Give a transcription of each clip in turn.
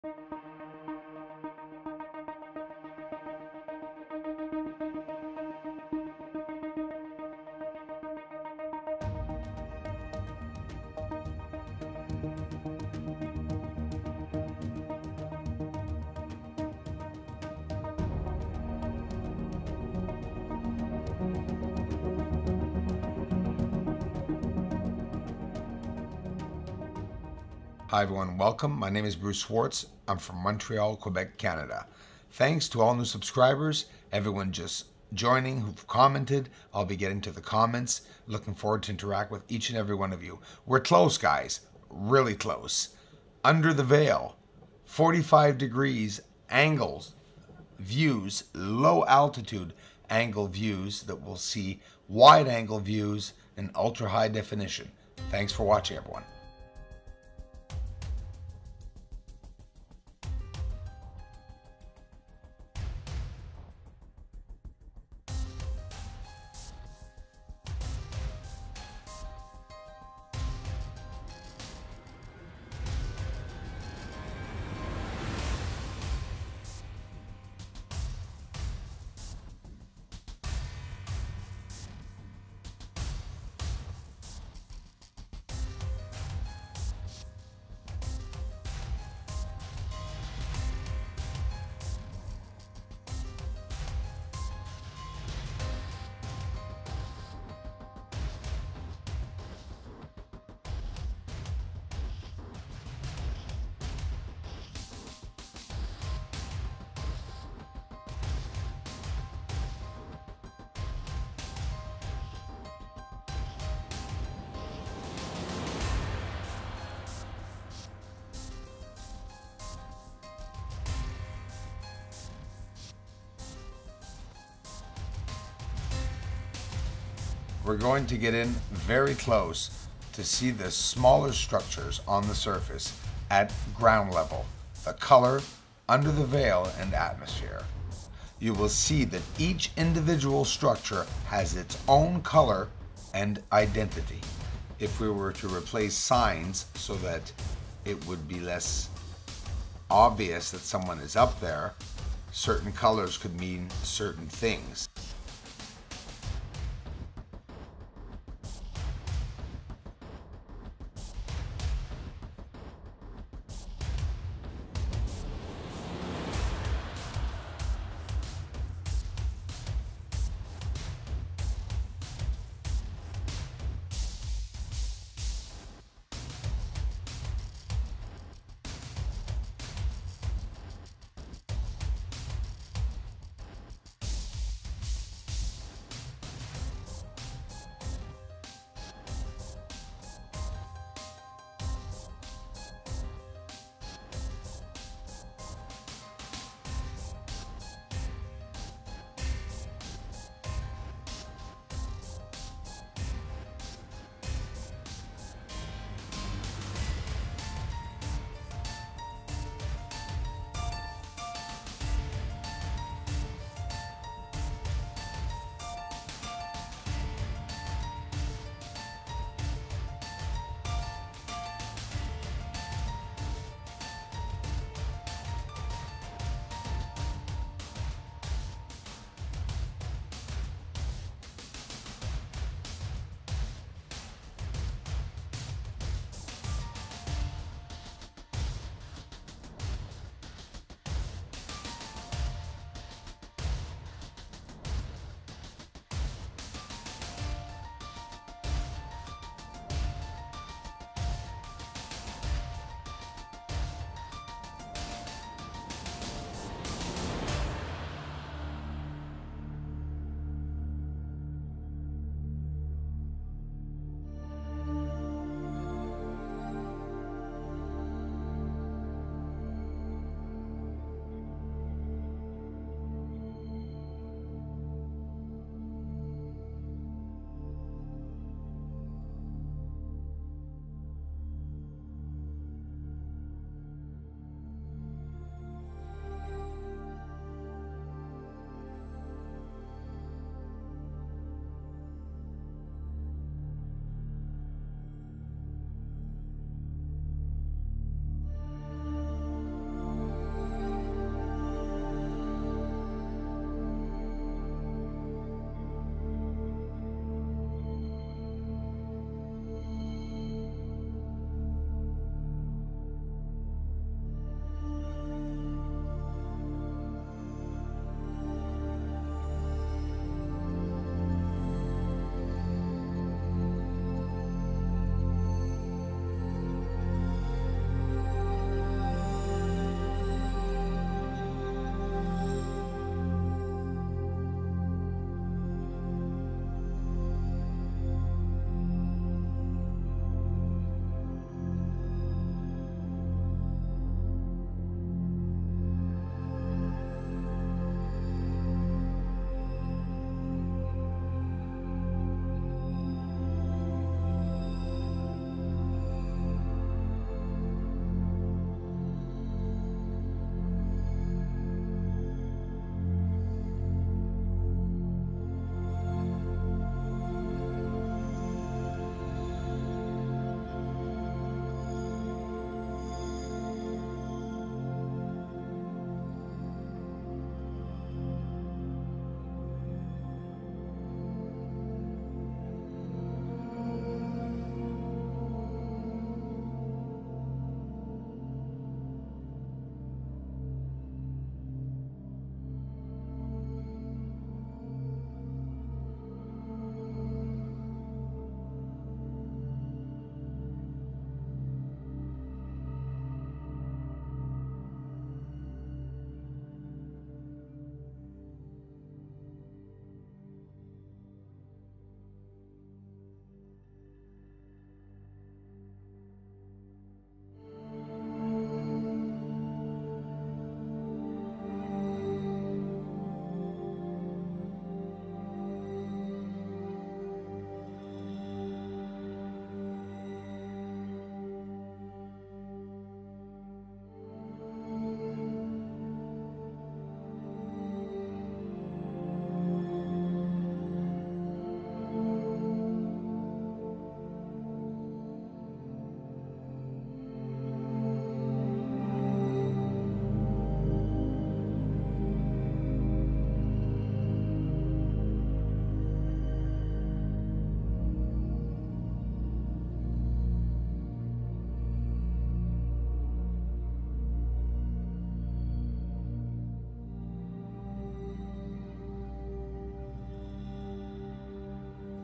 Hi everyone, welcome. My name is Bruce Schwartz. I'm from Montreal, Quebec, Canada. Thanks to all new subscribers, everyone just joining who've commented. I'll be getting to the comments. Looking forward to interact with each and every one of you. We're close, guys. Really close. Under the veil, 45 degrees angles, views, low altitude angle views that we'll see, wide angle views, and ultra high definition. Thanks for watching, everyone. We're going to get in very close to see the smaller structures on the surface at ground level, the color, under the veil, and atmosphere. You will see that each individual structure has its own color and identity. If we were to replace signs so that it would be less obvious that someone is up there, certain colors could mean certain things.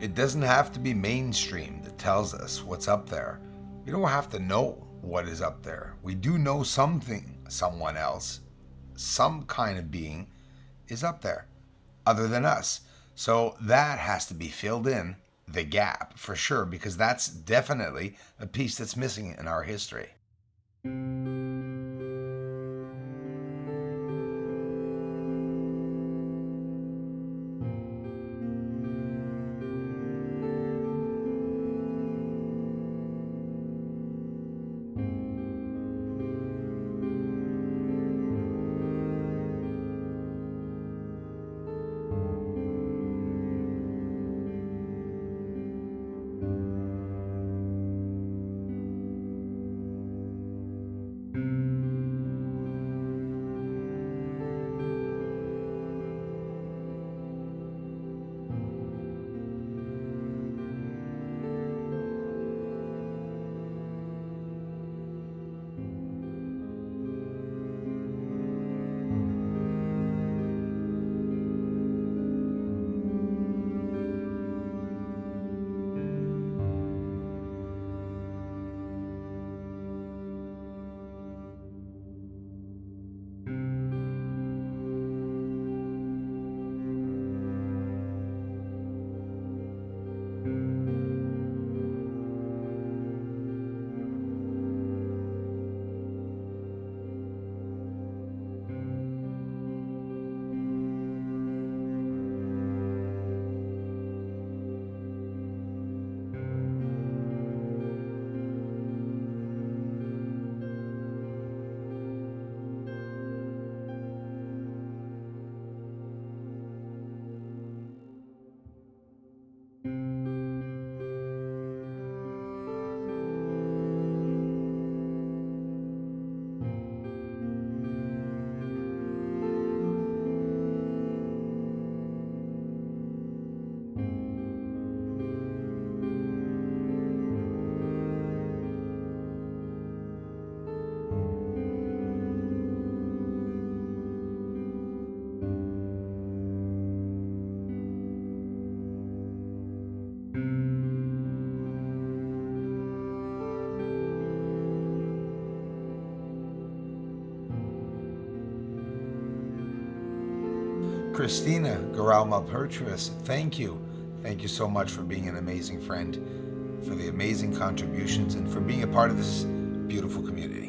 It doesn't have to be mainstream that tells us what's up there. We don't have to know what is up there. We do know something, someone else, some kind of being is up there other than us. So that has to be filled in, the gap, for sure, because that's definitely a piece that's missing in our history. Christina Garalma Pertris, thank you. Thank you so much for being an amazing friend, for the amazing contributions, and for being a part of this beautiful community.